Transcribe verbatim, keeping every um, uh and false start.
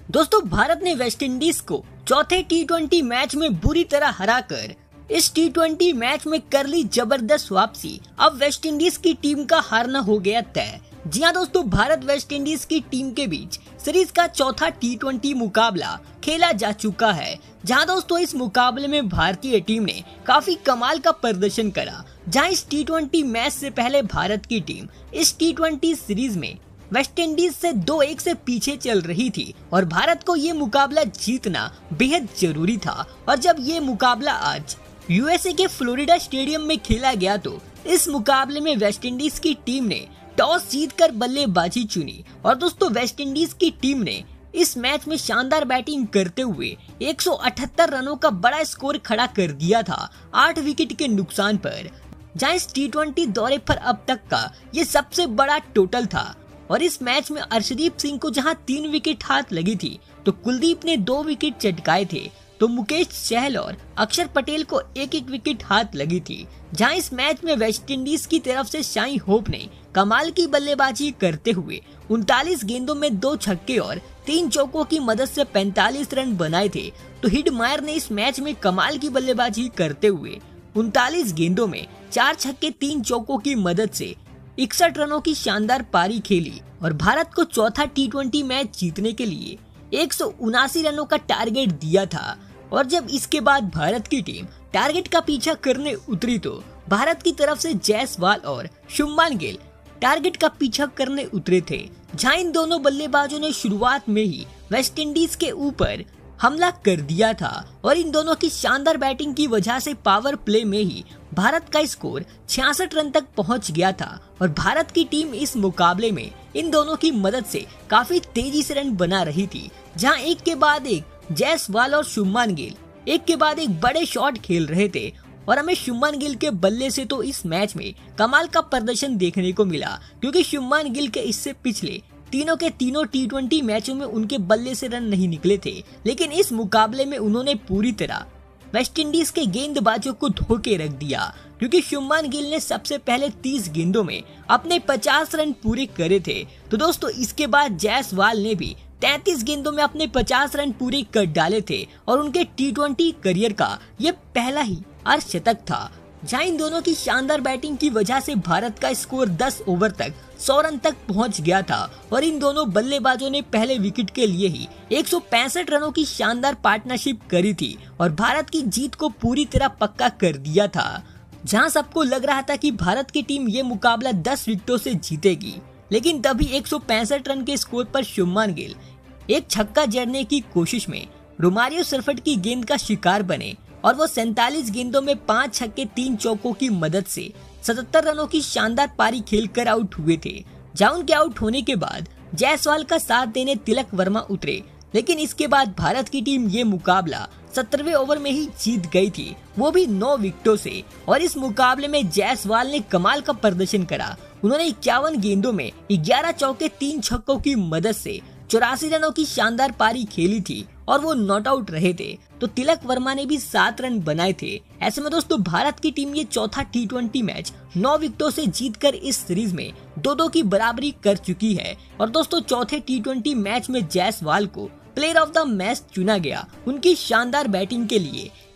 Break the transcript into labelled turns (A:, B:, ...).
A: दोस्तों भारत ने वेस्टइंडीज को चौथे टी ट्वेंटी मैच में बुरी तरह हराकर इस टी ट्वेंटी मैच में कर ली जबरदस्त वापसी। अब वेस्टइंडीज की टीम का हारना हो गया तय। जी हां दोस्तों, भारत वेस्टइंडीज की टीम के बीच सीरीज का चौथा टी ट्वेंटी मुकाबला खेला जा चुका है, जहां दोस्तों इस मुकाबले में भारतीय टीम ने काफी कमाल का प्रदर्शन करा। जहां इस टी ट्वेंटी मैच से पहले भारत की टीम इस टी ट्वेंटी सीरीज में वेस्टइंडीज से दो एक से पीछे चल रही थी और भारत को ये मुकाबला जीतना बेहद जरूरी था। और जब ये मुकाबला आज यूएसए के फ्लोरिडा स्टेडियम में खेला गया तो इस मुकाबले में वेस्टइंडीज की टीम ने टॉस जीतकर बल्लेबाजी चुनी और दोस्तों वेस्टइंडीज की टीम ने इस मैच में शानदार बैटिंग करते हुए एक सौ अठहत्तर रनों का बड़ा स्कोर खड़ा कर दिया था आठ विकेट के नुकसान पर, जहां इस टी ट्वेंटी दौरे पर अब तक का ये सबसे बड़ा टोटल था। और इस मैच में अर्शदीप सिंह को जहां तीन विकेट हाथ लगी थी तो कुलदीप ने दो विकेट चटकाए थे, तो मुकेश चहल और अक्षर पटेल को एक एक विकेट हाथ लगी थी। जहां इस मैच में वेस्टइंडीज की तरफ से शाई होप ने कमाल की बल्लेबाजी करते हुए उनतालीस गेंदों में दो छक्के और तीन चौकों की मदद से पैंतालीस रन बनाए थे, तो हिडमायर ने इस मैच में कमाल की बल्लेबाजी करते हुए उनतालीस गेंदों में चार छक्के तीन चौकों की मदद से इकसठ रनों की शानदार पारी खेली और भारत को चौथा टी ट्वेंटी मैच जीतने के लिए एक सौ उनासी रनों का टारगेट दिया था। और जब इसके बाद भारत की टीम टारगेट का पीछा करने उतरी तो भारत की तरफ से जायसवाल और शुभमान गिल टारगेट का पीछा करने उतरे थे, जहां इन दोनों बल्लेबाजों ने शुरुआत में ही वेस्टइंडीज के ऊपर हमला कर दिया था और इन दोनों की शानदार बैटिंग की वजह से पावर प्ले में ही भारत का स्कोर छियासठ रन तक पहुंच गया था। और भारत की टीम इस मुकाबले में इन दोनों की मदद से काफी तेजी से रन बना रही थी, जहां एक के बाद एक जायसवाल और शुभमान गिल एक के बाद एक बड़े शॉट खेल रहे थे। और हमें शुभमान गिल के बल्ले से तो इस मैच में कमाल का प्रदर्शन देखने को मिला, क्योंकि शुभमान गिल के इससे पिछले तीनों के तीनों टी ट्वेंटी मैचों में उनके बल्ले से रन नहीं निकले थे, लेकिन इस मुकाबले में उन्होंने पूरी तरह वेस्टइंडीज के गेंदबाजों को धोके रख दिया, क्योंकि शुभमान गिल ने सबसे पहले तीस गेंदों में अपने पचास रन पूरे करे थे। तो दोस्तों इसके बाद जायसवाल ने भी तैंतीस गेंदों में अपने पचास रन पूरे कर डाले थे और उनके टी ट्वेंटी करियर का ये पहला ही अर्धशतक था। जहां इन दोनों की शानदार बैटिंग की वजह से भारत का स्कोर दस ओवर तक सौ रन तक पहुंच गया था और इन दोनों बल्लेबाजों ने पहले विकेट के लिए ही एक सौ पैंसठ रनों की शानदार पार्टनरशिप करी थी और भारत की जीत को पूरी तरह पक्का कर दिया था। जहां सबको लग रहा था कि भारत की टीम ये मुकाबला दस विकेटों से जीतेगी, लेकिन तभी एक सौ पैंसठ रन के स्कोर पर शुभमान गिल एक छक्का जड़ने की कोशिश में रोमारियो सरफट की गेंद का शिकार बने और वो सैंतालीस गेंदों में पांच छक्के तीन चौकों की मदद से सतहत्तर रनों की शानदार पारी खेलकर आउट हुए थे। जहां उनके आउट होने के बाद जायसवाल का साथ देने तिलक वर्मा उतरे, लेकिन इसके बाद भारत की टीम ये मुकाबला सत्रहवें ओवर में ही जीत गई थी, वो भी नौ विकेटों से। और इस मुकाबले में जायसवाल ने कमाल का प्रदर्शन करा। उन्होंने इक्यावन गेंदों में ग्यारह चौके तीन छक्कों की मदद से चौरासी रनों की शानदार पारी खेली थी और वो नॉट आउट रहे थे, तो तिलक वर्मा ने भी सात रन बनाए थे। ऐसे में दोस्तों भारत की टीम ये चौथा टी ट्वेंटी मैच नौ विकेटों से जीतकर इस सीरीज में दो दो की बराबरी कर चुकी है। और दोस्तों चौथे टी ट्वेंटी मैच में जायसवाल को प्लेयर ऑफ द मैच चुना गया उनकी शानदार बैटिंग के लिए।